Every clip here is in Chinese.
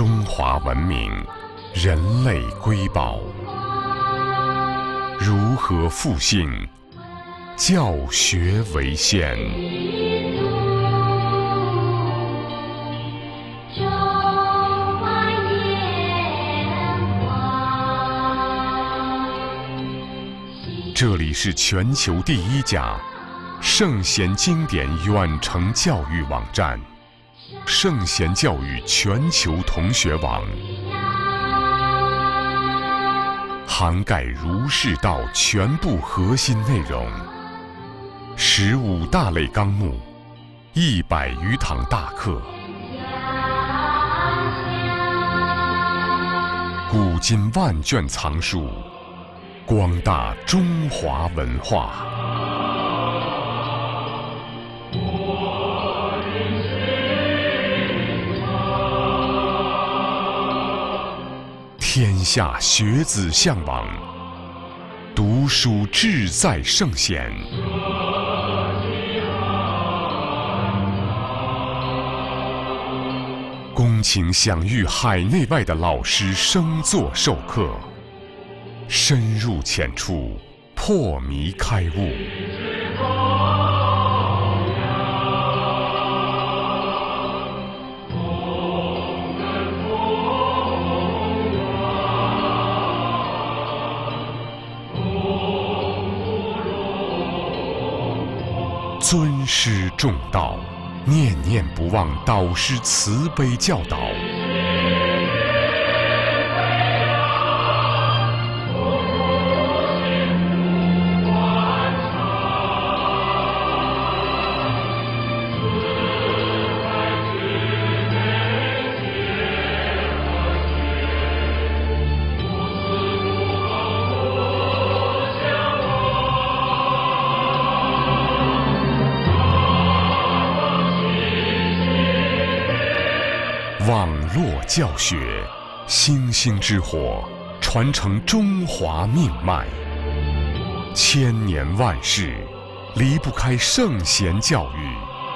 中华文明，人类瑰宝。如何复兴？教学为先。这里是全球第一家圣贤经典远程教育网站——圣贤教育全球同学网，涵盖儒释道全部核心内容，15大类纲目，100余堂大课，古今万卷藏书，广大中华文化。天下学子向往，读书志在圣贤。恭请享誉海内外的老师生座授课，深入浅出，破迷开悟。尊师重道，念念不忘导师慈悲教导。网络教学，星星之火，传承中华命脉。千年万世，离不开圣贤教育。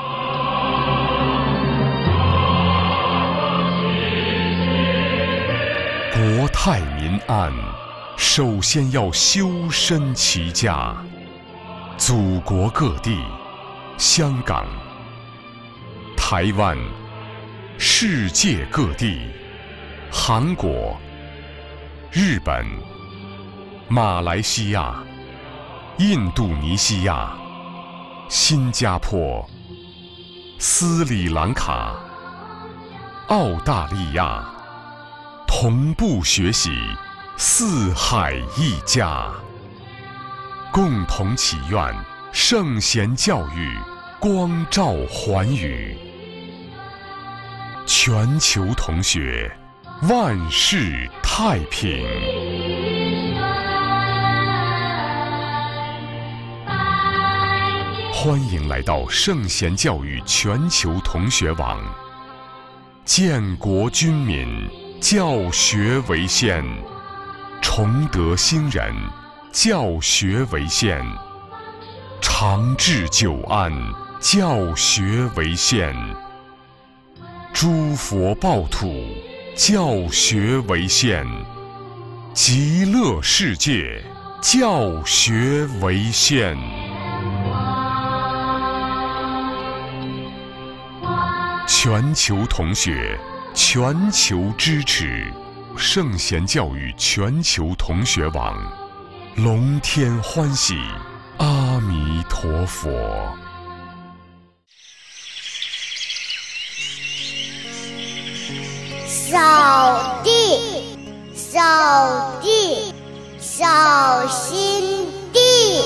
国泰民安，首先要修身齐家。祖国各地，香港、台湾、世界各地，韩国、日本、马来西亚、印度尼西亚、新加坡、斯里兰卡、澳大利亚，同步学习四海一家，共同祈愿圣贤教育光照寰宇。全球同学，万事太平。欢迎来到圣贤教育全球同学网。建国军民，教学为先；崇德兴人，教学为先；长治久安，教学为先。诸佛报土，教学为先；极乐世界，教学为先。全球同学，全球支持，圣贤教育全球同学网，龙天欢喜，阿弥陀佛。 扫地，扫地，扫心地。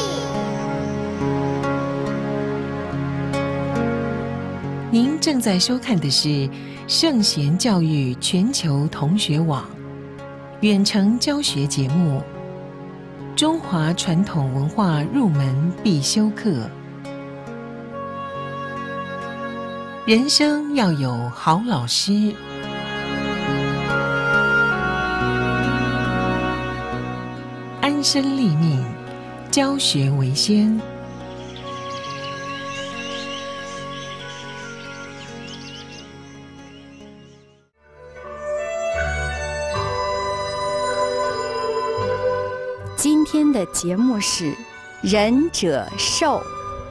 您正在收看的是圣贤教育全球同学网远程教学节目《中华传统文化入门必修课》。人生要有好老师。安身立命，教学为先。 听的节目是《仁者寿》。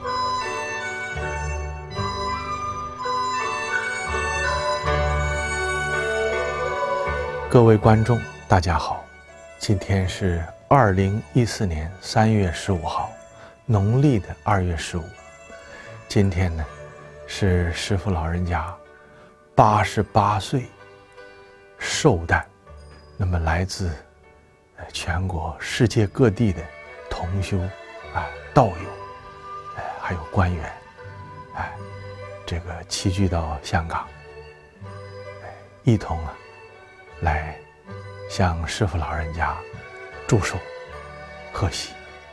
各位观众，大家好，今天是2014年3月15号，农历的2月15。今天呢，是师父老人家88岁寿诞。那么来自全国世界各地的同修道友还有官员这个齐聚到香港，一同来向师父老人家祝寿贺喜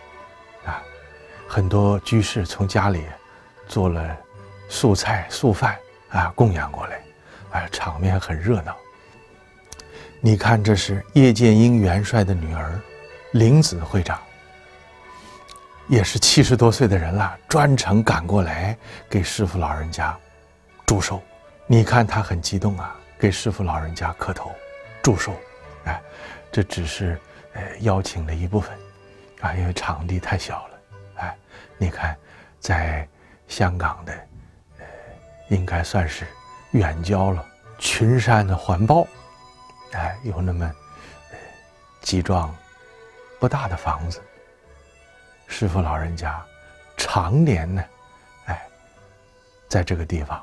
很多居士从家里做了素菜素饭供养过来场面很热闹。你看，这是叶剑英元帅的女儿林子会长，也是70多岁的人了，专程赶过来给师父老人家祝寿。你看他很激动给师父老人家磕头祝寿。这只是邀请的一部分因为场地太小了。你看在香港的应该算是远郊了，群山的环抱有那么几幢不大的房子，师父老人家常年呢在这个地方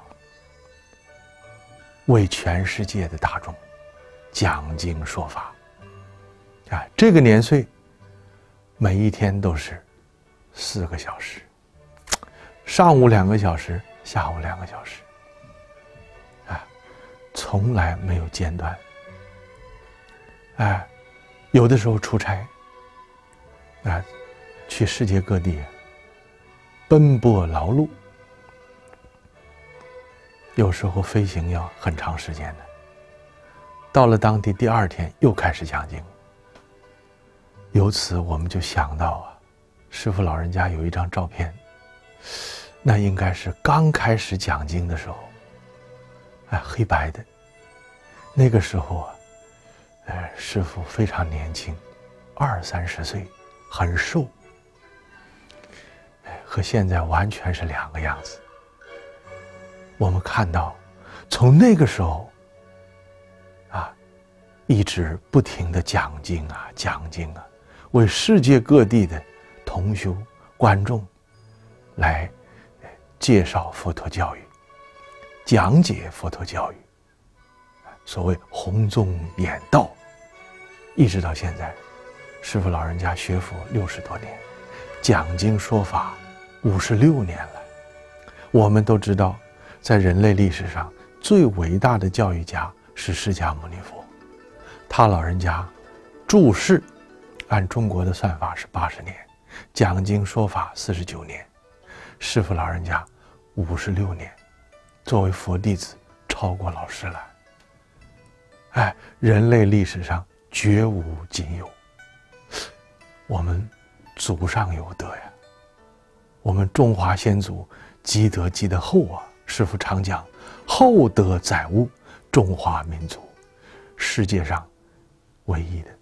为全世界的大众讲经说法这个年岁每一天都是4个小时，上午2个小时，下午2个小时从来没有间断。有的时候出差去世界各地奔波劳碌，有时候飞行要很长时间的，到了当地第2天又开始讲经。由此我们就想到师父老人家有一张照片，那应该是刚开始讲经的时候黑白的，那个时候师父非常年轻，20-30岁，很瘦，和现在完全是2个样子。我们看到从那个时候一直不停地讲经为世界各地的同修观众来介绍佛陀教育，讲解佛陀教育，所谓弘宗演道，一直到现在。师父老人家学佛60多年，讲经说法56年了。我们都知道，在人类历史上最伟大的教育家是释迦牟尼佛，他老人家住世按中国的算法是80年，讲经说法49年，师父老人家56年，作为佛弟子超过老师了。人类历史上绝无仅有。我们祖上有德呀，我们中华先祖积德积得厚师父常讲，厚德载物，中华民族世界上唯一的。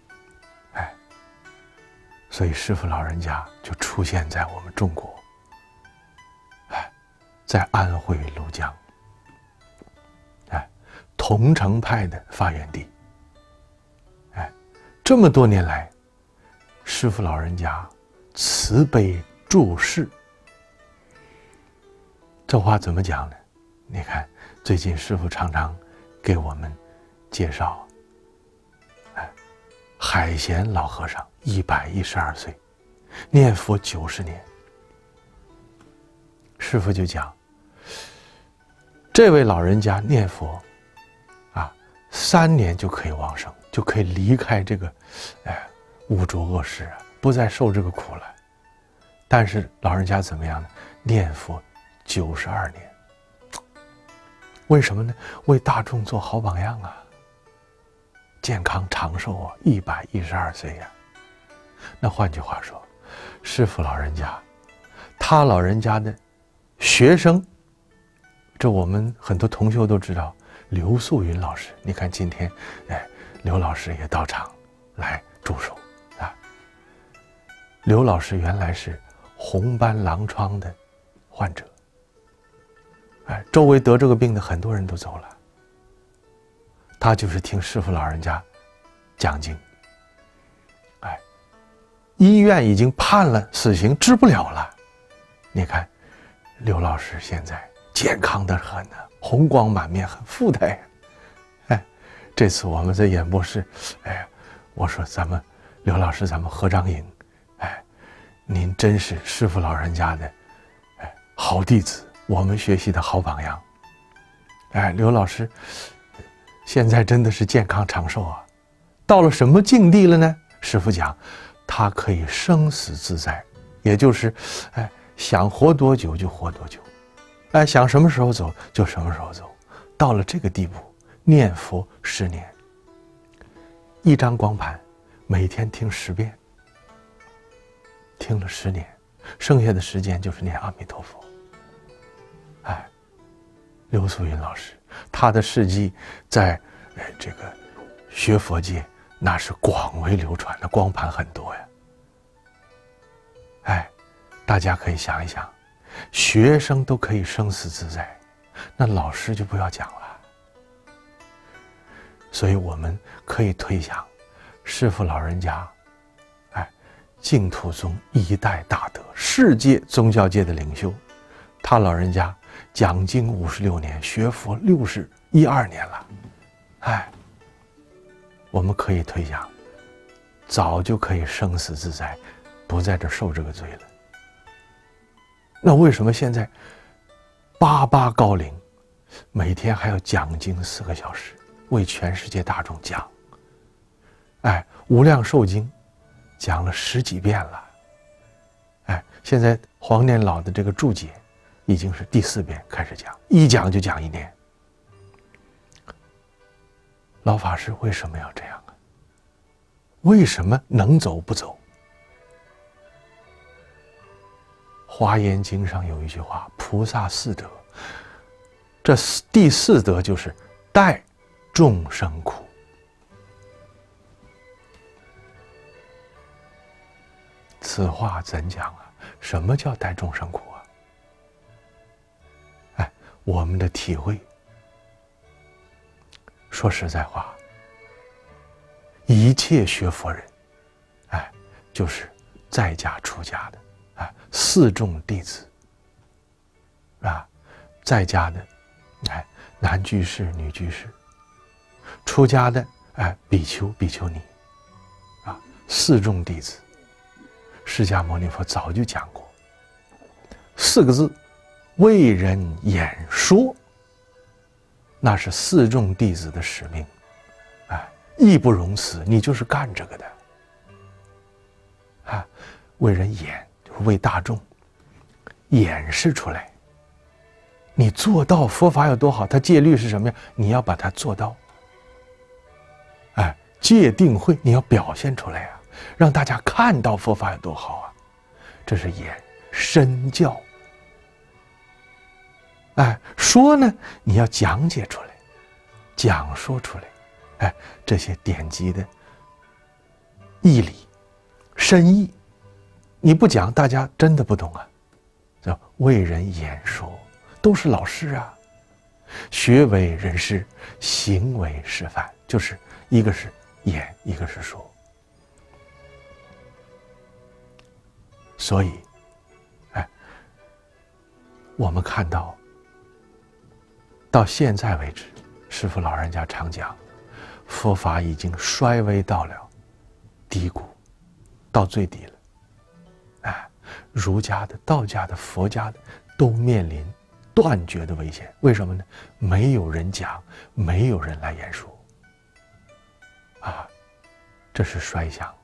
所以师父老人家就出现在我们中国，在安徽庐江，桐城派的发源地。这么多年来，师父老人家慈悲注释，这话怎么讲呢？你看最近师父常常给我们介绍海贤老和尚112岁，念佛90年。师父就讲，这位老人家念佛3年就可以往生，就可以离开这个污浊恶世不再受这个苦了。但是老人家怎么样呢？念佛92年。为什么呢？为大众做好榜样健康长寿112岁那换句话说，师父老人家他老人家的学生，这我们很多同修都知道，刘素云老师，你看今天刘老师也到场来祝寿刘老师原来是红斑狼疮的患者，周围得这个病的很多人都走了，他就是听师父老人家讲经，医院已经判了死刑，治不了了。你看，刘老师现在健康得很呢，红光满面，很富态。这次我们在演播室，我说咱们刘老师，咱们合张影，您真是师父老人家的，好弟子，我们学习的好榜样。刘老师现在真的是健康长寿啊，到了什么境地了呢？师父讲，他可以生死自在，也就是，想活多久就活多久，想什么时候走就什么时候走，到了这个地步，念佛10年，一张光盘，每天听10遍，听了10年，剩下的时间就是念阿弥陀佛。刘素云老师，他的事迹在这个学佛界那是广为流传的，光盘很多呀。大家可以想一想，学生都可以生死自在，那老师就不要讲了。所以我们可以推想，师父老人家，净土宗一代大德，世界宗教界的领袖，他老人家讲经56年，学佛61、2年了，我们可以推想，早就可以生死自在，不在这受这个罪了。那为什么现在88高龄，每天还要讲经4个小时，为全世界大众讲？无量寿经讲了10几遍了，现在黄年老的这个注解已经是第4遍开始讲，一讲就讲1年。老法师为什么要这样啊？为什么能走不走？华严经上有一句话，菩萨4德，这第4德就是代众生苦。此话怎讲啊？什么叫代众生苦啊？我们的体会，说实在话，一切学佛人，就是在家出家的，4众弟子，在家的，男居士、女居士，出家的，比丘、比丘尼，4众弟子，释迦牟尼佛早就讲过4个字，为人演说，那是4众弟子的使命，义不容辞，你就是干这个的，为人演，就是为大众演示出来。你做到佛法有多好，它戒律是什么呀？你要把它做到。戒定慧你要表现出来啊，让大家看到佛法有多好啊，这是演身教。说呢，你要讲解出来，讲说出来，这些典籍的义理、深意，你不讲，大家真的不懂啊。叫为人演说，都是老师啊。学为人师，行为示范，就是一个是演，一个是说。所以，我们看到现在为止，师父老人家常讲，佛法已经衰微到了低谷，到最底了。儒家的、道家的、佛家的都面临断绝的危险。为什么呢？没有人讲，没有人来言说。这是衰相。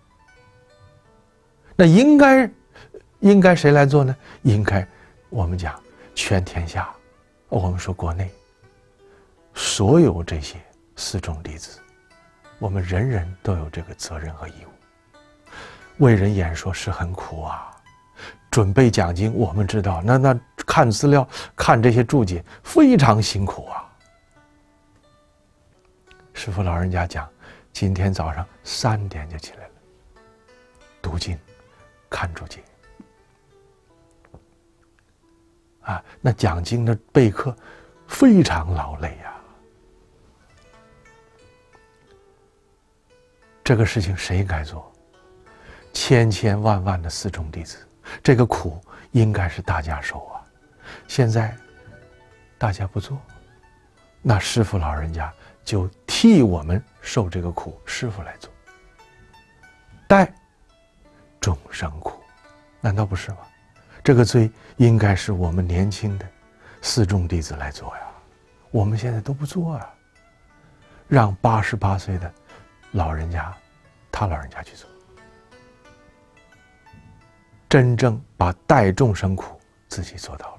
那应该谁来做呢？应该我们讲全天下，我们说国内所有这些4众弟子，我们人人都有这个责任和义务。为人演说是很苦啊，准备讲经我们知道，那看资料、看这些注解非常辛苦啊。师父老人家讲，今天早上3点就起来了，读经， 看注解。啊，那讲经的备课非常劳累呀。这个事情谁该做？千千万万的四众弟子，这个苦应该是大家受啊。现在大家不做，那师父老人家就替我们受这个苦，师父来做，代众生苦，难道不是吗？这个罪应该是我们年轻的四众弟子来做呀，我们现在都不做啊，让88岁的老人家，他老人家去做，真正把代众生苦自己做到了。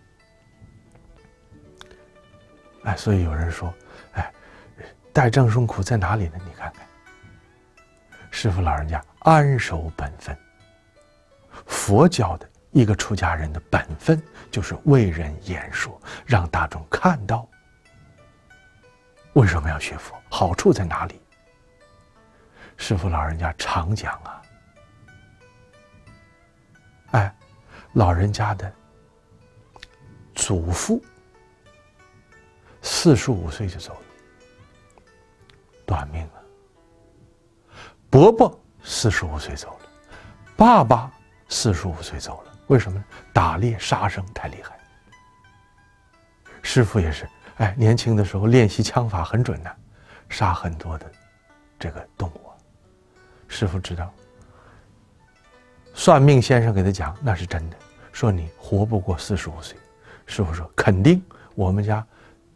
哎，所以有人说，哎，代众生苦在哪里呢？你看看，师父老人家安守本分，佛教的一个出家人的本分就是为人演说，让大众看到为什么要学佛，好处在哪里。师父老人家常讲啊，哎，老人家的祖父45岁就走了，短命了。伯伯45岁走了，爸爸45岁走了。为什么呢？打猎杀生太厉害。师父也是，哎，年轻的时候练习枪法很准的，杀很多的这个动物。师父知道，算命先生给他讲那是真的，说你活不过45岁。师父说肯定，我们家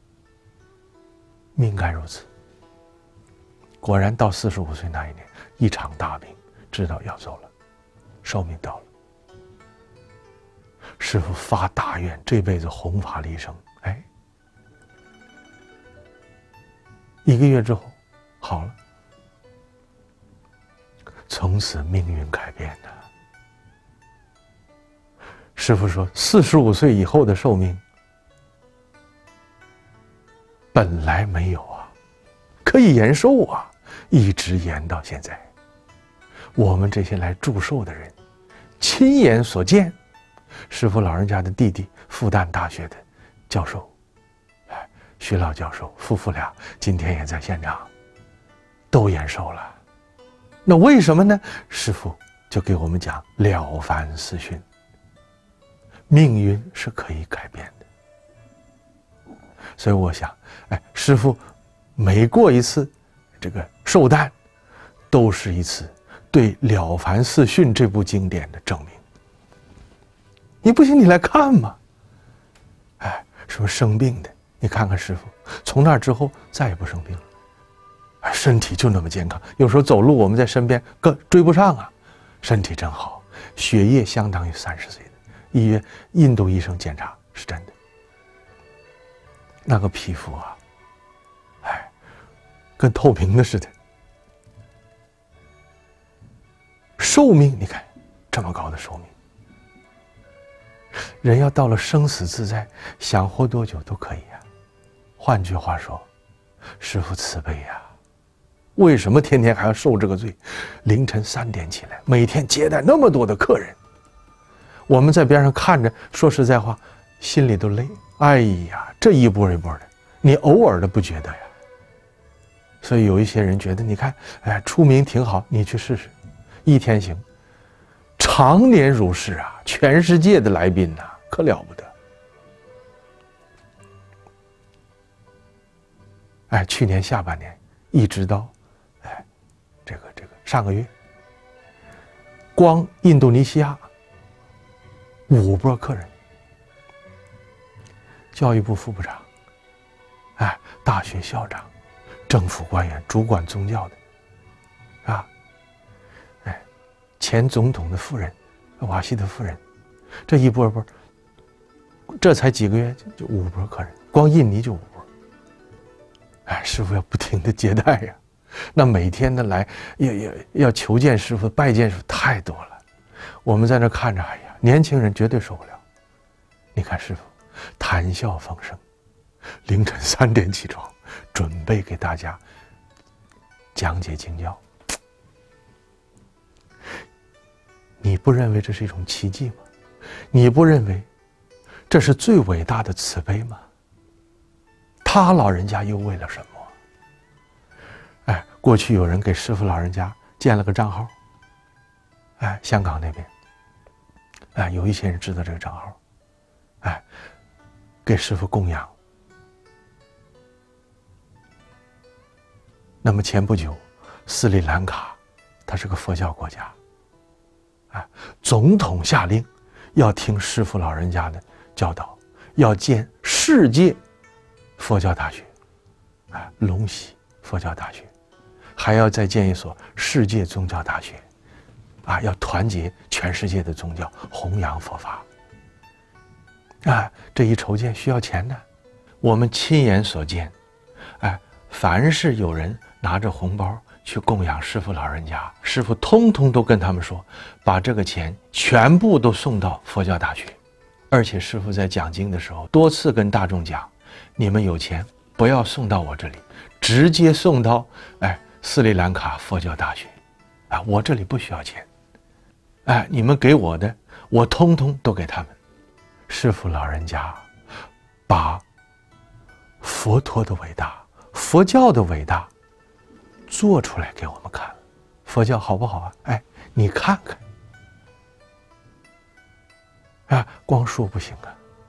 命该如此。果然到45岁那一年，一场大病，知道要走了，寿命到了。师父发大愿，这辈子弘法利生。哎，1个月之后好了，从此命运改变了。师父说，45岁以后的寿命本来没有啊，可以延寿啊，一直延到现在。我们这些来祝寿的人，亲眼所见。师父老人家的弟弟，复旦大学的教授，哎，徐老教授夫妇俩今天也在现场，都延寿了。那为什么呢？师父就给我们讲《了凡四训》，命运是可以改变的。所以我想，哎，师父每过一次这个寿诞，都是一次对《了凡四训》这部经典的证明。你不信，你来看嘛。哎，什么生病的，你看看师父，从那之后再也不生病了，哎，身体就那么健康。有时候走路我们在身边追不上啊，身体真好，血液相当于30岁的。印度医生检查是真的，那个皮肤啊，哎，跟透明的似的。寿命，你看这么高的寿命。人要到了生死自在，想活多久都可以呀。换句话说，师父慈悲呀，为什么天天还要受这个罪？凌晨3点起来，每天接待那么多的客人，我们在边上看着，说实在话，心里都累。哎呀，这一波一波的，你偶尔的不觉得呀？所以有一些人觉得，你看，哎，出名挺好，你去试试，1天行。常年如是啊，全世界的来宾呐，可了不得。哎，去年下半年一直到，哎，这个上个月，光印度尼西亚5波客人，教育部副部长，哎，大学校长，政府官员，主管宗教的，啊。前总统的夫人，瓦西的夫人，这一波波，这才几个月就5波客人，光印尼就5波。哎，师父要不停的接待呀，那每天的来要求见师父、拜见师父太多了。我们在那看着，哎呀，年轻人绝对受不了。你看师父谈笑风生，凌晨3点起床，准备给大家讲解经教。 你不认为这是一种奇迹吗？你不认为这是最伟大的慈悲吗？他老人家又为了什么？过去有人给师父老人家建了个账号，香港那边，有一些人知道这个账号，给师父供养。那么前不久，斯里兰卡，它是个佛教国家，总统下令要听师父老人家的教导，要建世界佛教大学，龙溪佛教大学，还要再建一所世界宗教大学，要团结全世界的宗教，弘扬佛法。这一筹建需要钱的，我们亲眼所见，凡是有人拿着红包去供养师父老人家，师父通通都跟他们说，把这个钱全部都送到佛教大学。而且师父在讲经的时候多次跟大众讲，你们有钱不要送到我这里，直接送到斯里兰卡佛教大学，我这里不需要钱，你们给我的我通通都给他们。师父老人家把佛陀的伟大，佛教的伟大做出来给我们看了。佛教好不好啊？你看看，光说不行啊。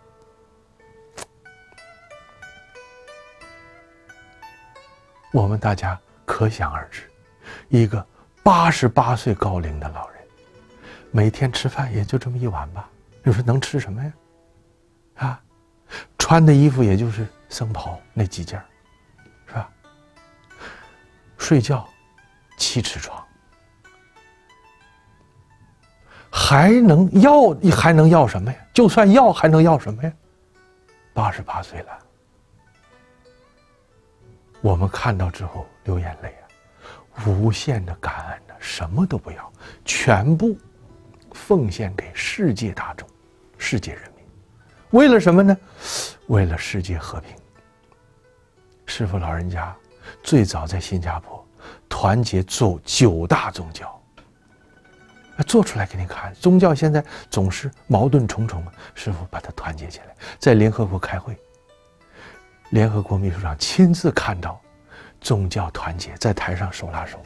我们大家可想而知，一个88岁高龄的老人，每天吃饭也就这么一碗吧，你说能吃什么呀？穿的衣服也就是僧袍那几件，是吧？睡觉7尺床，还能要什么呀？就算要还能要什么呀？88岁了，我们看到之后流眼泪无限的感恩什么都不要，全部奉献给世界大众、世界人民。为了什么呢？为了世界和平。师父老人家最早在新加坡团结9大宗教，做出来给你看。宗教现在总是矛盾重重，师父把它团结起来，在联合国开会，联合国秘书长亲自看到宗教团结，在台上手拉手。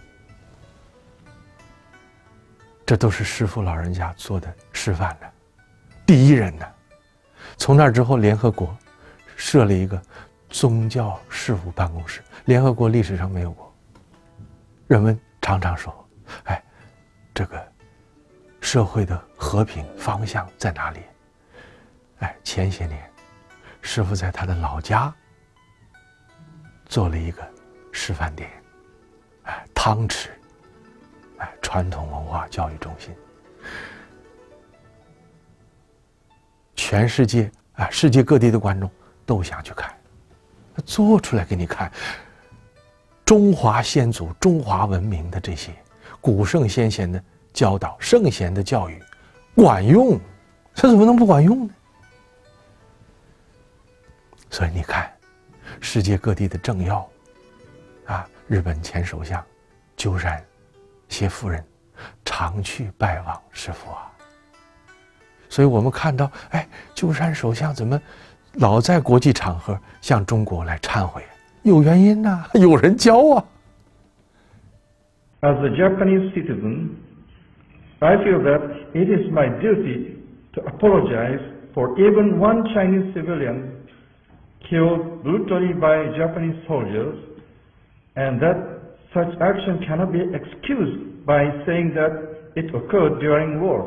这都是师父老人家做的示范的，第一人呢。从那之后，联合国设了一个宗教事务办公室，联合国历史上没有过。人们常常说，这个社会的和平方向在哪里？前些年，师父在他的老家做了一个示范点，汤池，传统文化教育中心。全世界世界各地的观众都想去看，做出来给你看。中华先祖、中华文明的这些古圣先贤的教导、圣贤的教育，管用，这怎么能不管用呢？所以你看，世界各地的政要，日本前首相鸠山谢夫人常去拜望师父所以我们看到，鸠山首相怎么老在国际场合向中国来忏悔？有原因呐，有人教啊。 As a Japanese citizen, I feel that it is my duty to apologize for even one Chinese civilian killed brutally by Japanese soldiers, and that such action cannot be excused by saying that it occurred during war.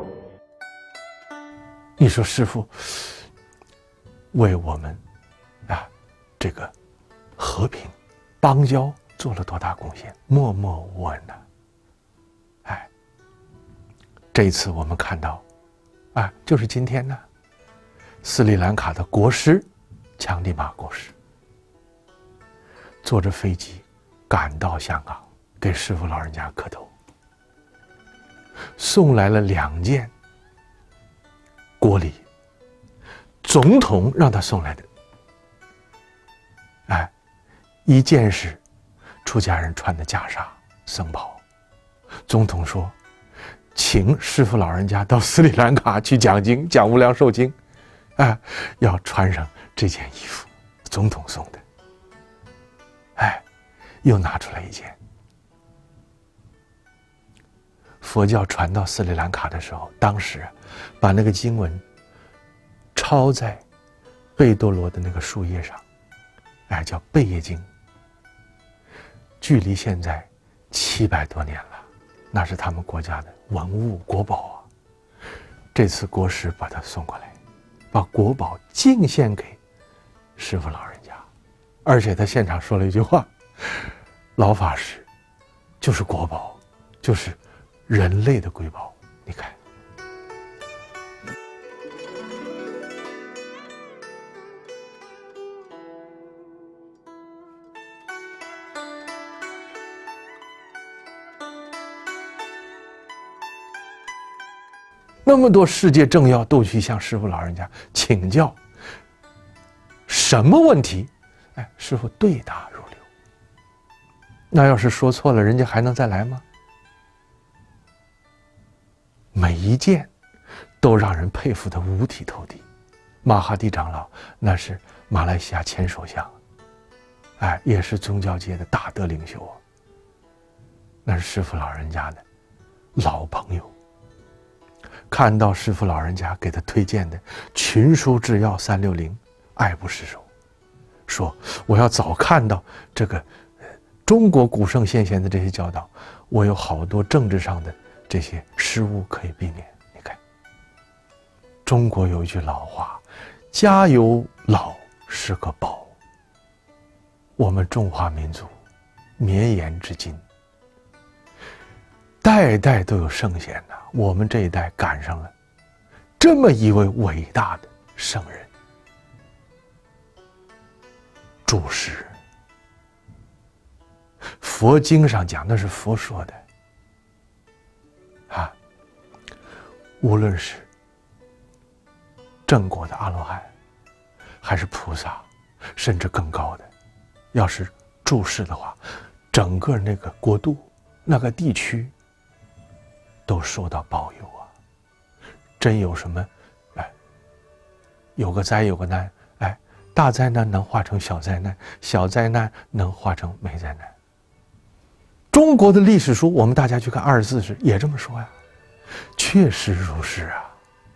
你说师父为我们这个和平邦交做了多大贡献，默默无闻呐。这一次我们看到就是今天呢，斯里兰卡的国师强地玛国师坐着飞机赶到香港，给师父老人家磕头，送来了2件国礼，总统让他送来的。一件是出家人穿的袈裟僧袍，总统说请师父老人家到斯里兰卡去讲经，讲无量寿经，要穿上这件衣服，总统送的。又拿出来一件。佛教传到斯里兰卡的时候，当时把那个经文抄在贝多罗的那个树叶上，叫贝叶经。距离现在700多年了，那是他们国家的文物国宝啊。这次国师把它送过来，把国宝敬献给师父老人家，而且他现场说了一句话：老法师就是国宝，就是人类的瑰宝。你看，那么多世界政要都去向师父老人家请教，什么问题？师父对答如流。那要是说错了，人家还能再来吗？每一件都让人佩服得五体投地。马哈蒂长老那是马来西亚前首相，也是宗教界的大德领袖啊。那是师父老人家的老朋友。看到师父老人家给他推荐的《群书治要360》，爱不释手，说我要早看到这个中国古圣先贤的这些教导，我有好多政治上的这些失误可以避免。你看，中国有一句老话，家有老是个宝。我们中华民族绵延至今，代代都有圣贤呐。我们这一代赶上了这么一位伟大的圣人，注释。佛经上讲，那是佛说的无论是正果的阿罗汉，还是菩萨，甚至更高的，要是注释的话，整个那个国度、那个地区都受到保佑啊！真有什么，有个灾有个难，大灾难能化成小灾难，小灾难能化成没灾难。中国的历史书，我们大家去看24史也这么说呀，确实如是啊。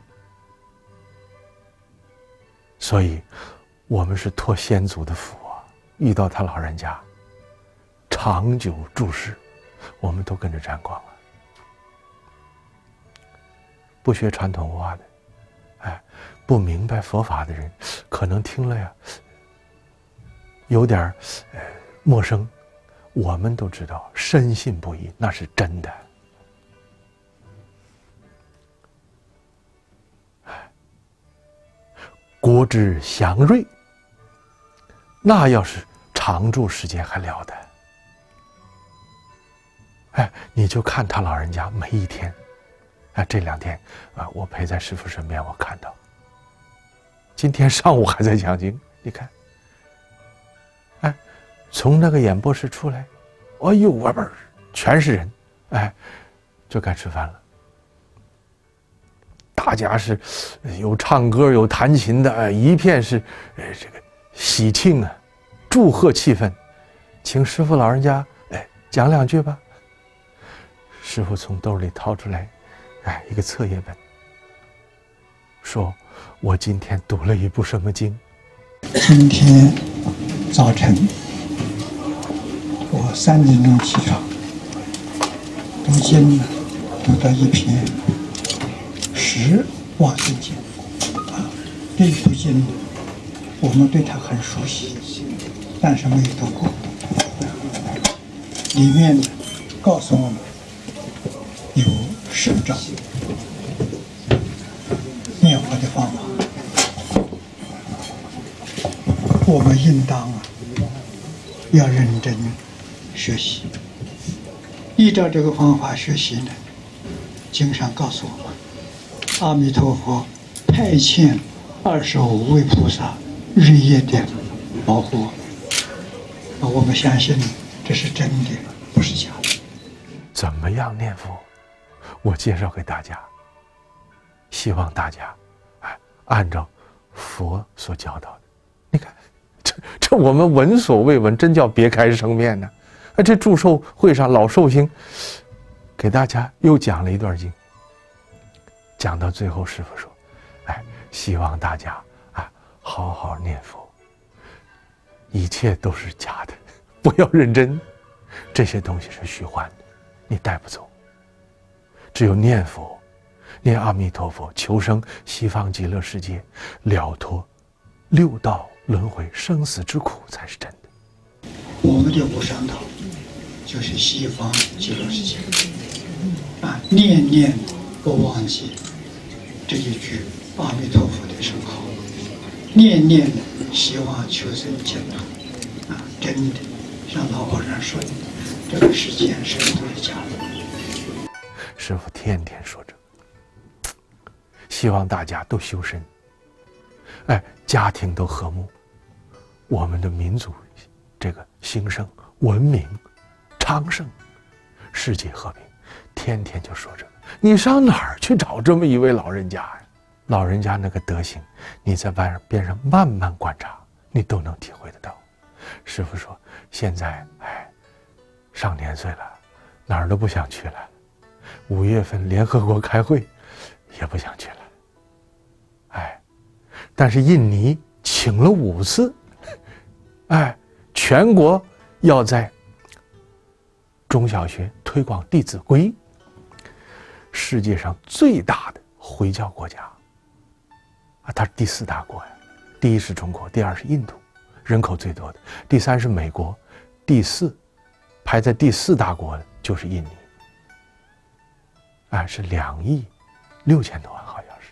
所以，我们是托先祖的福啊，遇到他老人家，长久注释，我们都跟着沾光了。不学传统文化的，不明白佛法的人，可能听了呀，有点陌生。我们都知道，深信不疑，那是真的。国之祥瑞，那要是常住时间还了得。你就看他老人家每一天。这2天我陪在师父身边，我看到今天上午还在讲经。你看，从那个演播室出来，哎呦，外边全是人，就该吃饭了。大家是有唱歌有弹琴的，一片是这个喜庆啊，祝贺气氛。请师父老人家讲2句吧。师父从兜里掏出来一个册页本，说我今天读了一部什么经。 今天早晨我3点钟起床，读经呢，读到一篇10往生经这一部经呢，我们对它很熟悉，但是没有读过。里面呢告诉我们有10招念佛的方法，我们应当要认真学习，依照这个方法学习呢。经上告诉我们，阿弥陀佛派遣25位菩萨日夜的保护我们相信这是真的，不是假的。 怎么样念佛？ 我介绍给大家，希望大家按照佛所教导的。你看，这我们闻所未闻，真叫别开生面呢。这祝寿会上老寿星给大家又讲了一段经，讲到最后，师父说：“希望大家好好念佛，一切都是假的，不要认真，这些东西是虚幻的，你带不走。只有念佛，念阿弥陀佛，求生西方极乐世界，了脱六道轮回生死之苦，才是真的。” 我们的无上道就是西方极乐世界念念不忘记这一句阿弥陀佛的圣号，念念希望求生净土真的像老和尚说的，这个世界什么都是假的。 师父天天说这个，希望大家都修身，家庭都和睦，我们的民族这个兴盛、文明、昌盛，世界和平，天天就说这个。你上哪儿去找这么一位老人家呀？老人家那个德行，你在边上慢慢观察，你都能体会得到。师父说，现在上年岁了，哪儿都不想去了。5月份联合国开会，也不想去了。但是印尼请了5次，全国要在中小学推广《弟子规》，世界上最大的回教国家，它是第4大国呀。第1是中国，第2是印度，人口最多的，第3是美国，第4排在第4大国的就是印尼，是2亿6千多万，好像是，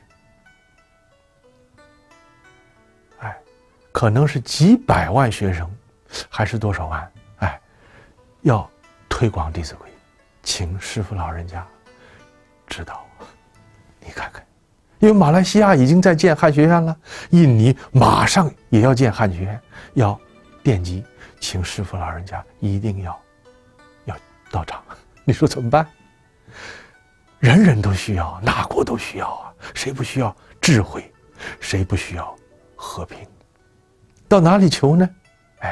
可能是几百万学生，还是多少万，要推广《弟子规》，请师父老人家指导。你看看，因为马来西亚已经在建汉学院了，印尼马上也要建汉学院，要奠基，请师父老人家一定要到场。你说怎么办？人人都需要，哪国都需要啊，谁不需要智慧？谁不需要和平？到哪里求呢？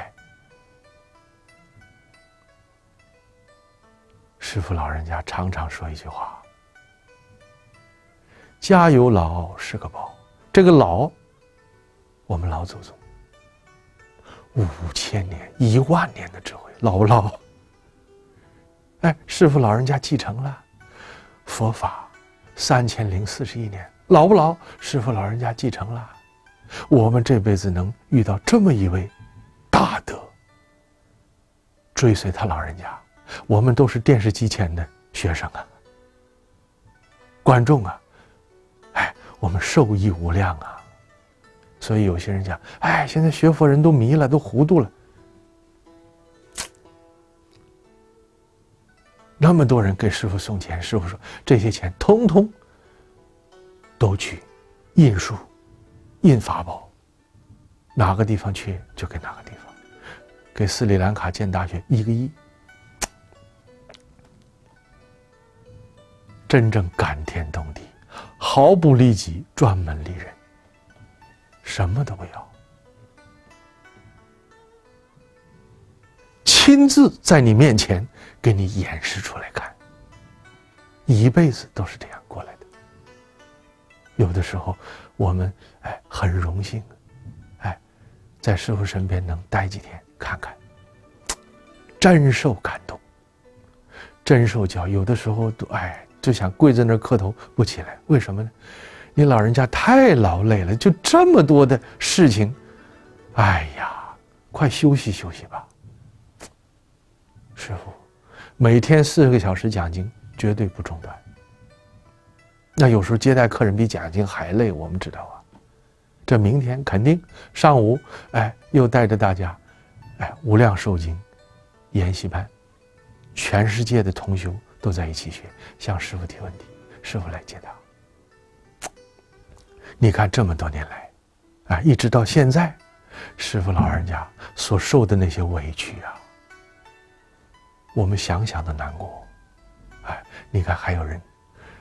师父老人家常常说一句话：家有老是个宝。这个老，我们老祖宗5000年、10000年的智慧，老不老？师父老人家继承了佛法3041年，老不老？师父老人家继承了。我们这辈子能遇到这么一位大德，追随他老人家，我们都是电视机前的学生啊，观众啊，我们受益无量啊。所以有些人讲，现在学佛人都迷了，都糊涂了。那么多人给师父送钱，师父说这些钱通通都去印书、印法宝，哪个地方缺就给哪个地方。给斯里兰卡建大学1个亿，真正感天动地，毫不利己，专门利人，什么都不要，亲自在你面前给你演示出来看，一辈子都是这样过来的。有的时候我们很荣幸，在师父身边能待几天看看，真受感动，真受教。有的时候都就想跪在那儿磕头不起来，为什么呢？你老人家太劳累了，就这么多的事情，快休息休息吧。师父每天40个小时讲经，绝对不中断。那有时候接待客人比讲经还累，我们知道啊。这明天肯定上午，又带着大家，无量寿经研习班，全世界的同修都在一起学，向师父提问题，师父来解答。你看这么多年来，一直到现在，师父老人家所受的那些委屈啊，我们想想都难过。你看还有人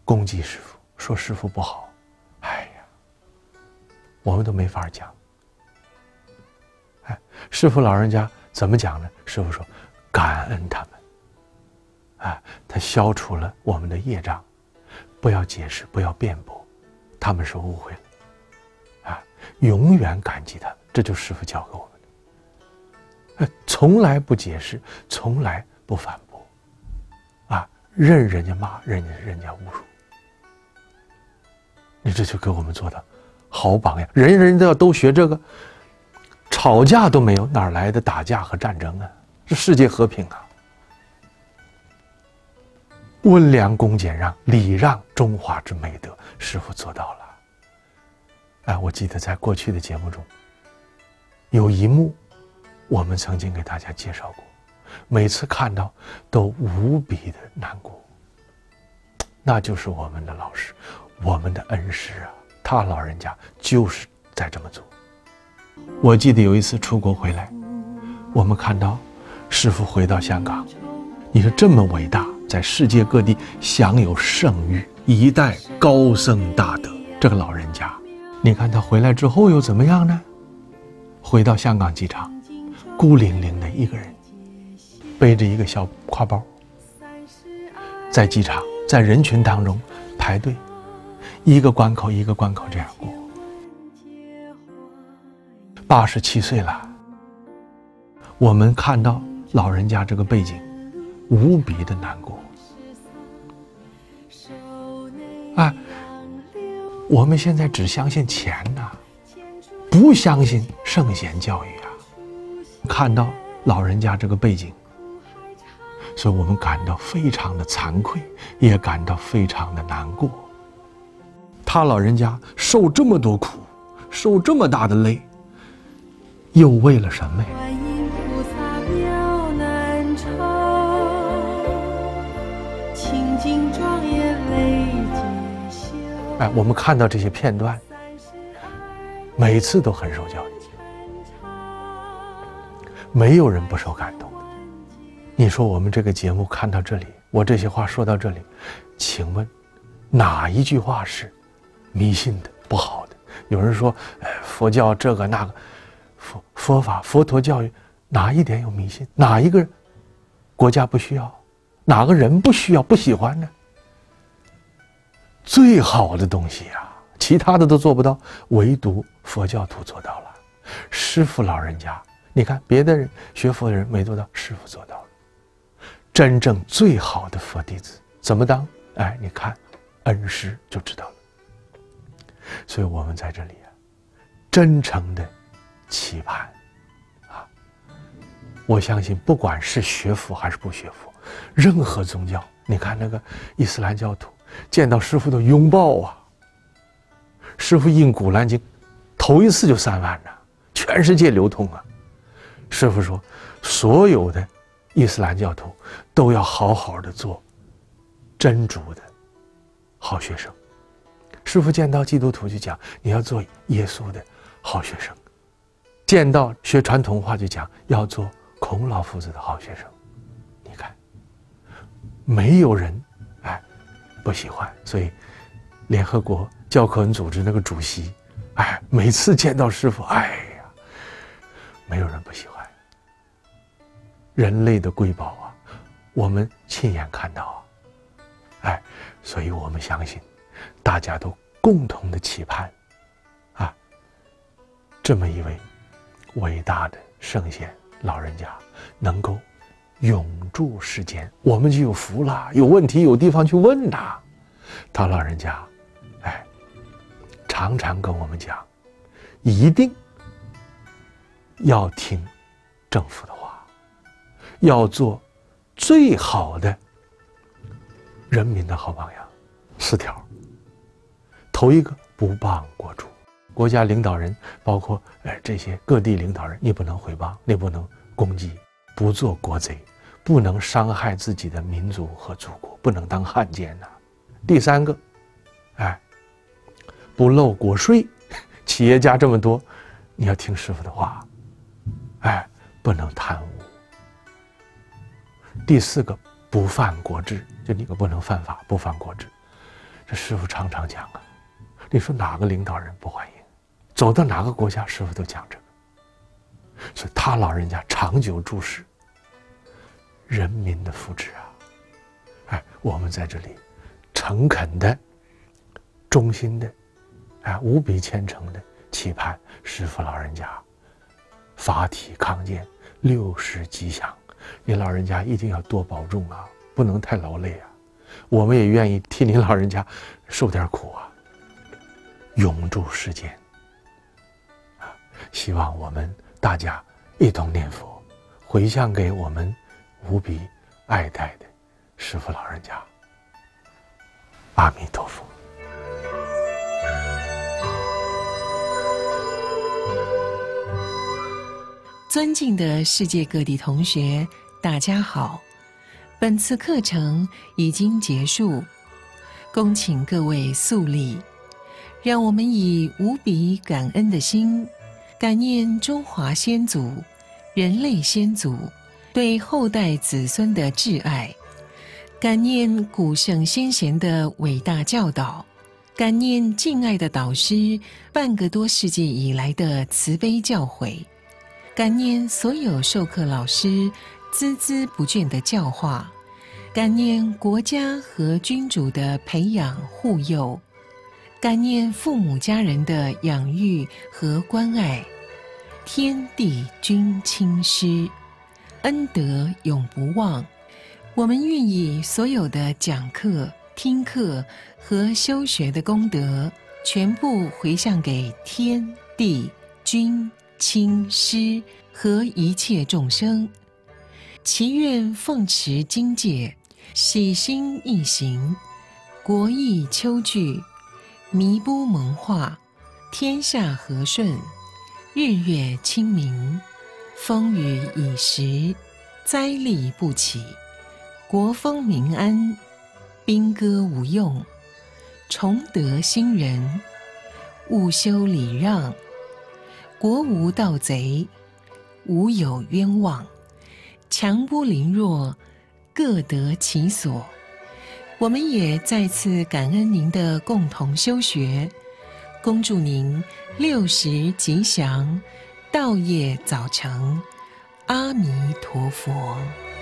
攻击师父，说师父不好，哎呀，我们都没法讲。哎，师父老人家怎么讲呢？师父说，感恩他们，哎，他消除了我们的业障，不要解释，不要辩驳，他们是误会了，啊，永远感激他们，这就是师父教给我们的，从来不解释，从来不反驳，啊，任人家骂，人家侮辱，你这就给我们做的好榜样，人都要都学这个。吵架都没有，哪来的打架和战争啊？是世界和平啊！温良恭俭让，礼让中华之美德，师父做到了。哎，我记得在过去的节目中，有一幕，我们曾经给大家介绍过，每次看到都无比的难过。那就是我们的老师，我们的恩师啊，他老人家就是在这么做。我记得有一次出国回来，我们看到师父回到香港，你说这么伟大，在世界各地享有盛誉，一代高僧大德，这个老人家，你看他回来之后又怎么样呢？回到香港机场，孤零零的一个人，背着一个小挎包，在机场，在人群当中排队，一个关口一个关口这样过。87岁了，我们看到老人家这个背景，无比的难过。啊，我们现在只相信钱呐，不相信圣贤教育啊。看到老人家这个背景，所以我们感到非常的惭愧，也感到非常的难过。他老人家受这么多苦，受这么大的累，又为了什么呀？哎，我们看到这些片段，每次都很受教育，没有人不受感动的。你说我们这个节目看到这里，我这些话说到这里，请问哪一句话是迷信的、不好的？有人说，佛教这个那个。佛法佛陀教育哪一点有迷信？哪一个国家不需要？哪个人不需要不喜欢呢？最好的东西啊，其他的都做不到，唯独佛教徒做到了。师父老人家，你看别的人学佛的人没做到，师父做到了。真正最好的佛弟子怎么当？哎，你看恩师就知道了。所以我们在这里啊，真诚的期盼啊！我相信，不管是学佛还是不学佛，任何宗教，你看那个伊斯兰教徒见到师父的拥抱啊，师父印《古兰经》，头一次就3万呢，全世界流通啊。师父说，所有的伊斯兰教徒都要好好的做真主的好学生。师父见到基督徒就讲，你要做耶稣的好学生。见到学传统话就讲要做孔老夫子的好学生，你看，没有人不喜欢。所以联合国教科文组织那个主席，每次见到师父，没有人不喜欢。人类的瑰宝啊，我们亲眼看到啊，所以我们相信，大家都共同的期盼这么一位伟大的圣贤老人家能够永驻世间，我们就有福了，有问题有地方去问他。他老人家常常跟我们讲，一定要听政府的话，要做最好的人民的好榜样。4条，头一个，不谤国主。国家领导人，包括这些各地领导人，你不能诽谤，你不能攻击，不做国贼，不能伤害自己的民族和祖国，不能当汉奸呐。第3个，不漏国税，企业家这么多，你要听师父的话，不能贪污。第4个，不犯国制，就你不能犯法，不犯国制。 这师父常常讲啊，你说哪个领导人不欢迎？走到哪个国家，师父都讲这个。所以他老人家长久注视人民的福祉啊！哎，我们在这里诚恳的、衷心的、无比虔诚的期盼师父老人家法体康健，60吉祥。您老人家一定要多保重啊，不能太劳累啊。我们也愿意替您老人家受点苦啊，永驻世间。希望我们大家一同念佛，回向给我们无比爱戴的师父老人家。阿弥陀佛。 尊敬的世界各地同学，大家好！本次课程已经结束，恭请各位肃立，让我们以无比感恩的心，感念中华先祖、人类先祖对后代子孙的挚爱，感念古圣先贤的伟大教导，感念敬爱的导师半个多世纪以来的慈悲教诲，感念所有授课老师孜孜不倦的教化，感念国家和君主的培养护佑，感念父母家人的养育和关爱，天地君亲师，恩德永不忘。我们愿意所有的讲课、听课和修学的功德，全部回向给天地君亲师和一切众生，祈愿奉持经戒，喜心易行，国义秋具，弥不蒙化，天下和顺，日月清明，风雨已时，灾厉不起，国风民安，兵戈无用，崇德兴仁，务修礼让，国无盗贼，无有冤枉，强不凌弱，各得其所。我们也再次感恩您的共同修学，恭祝您60吉祥，道业早成。阿弥陀佛。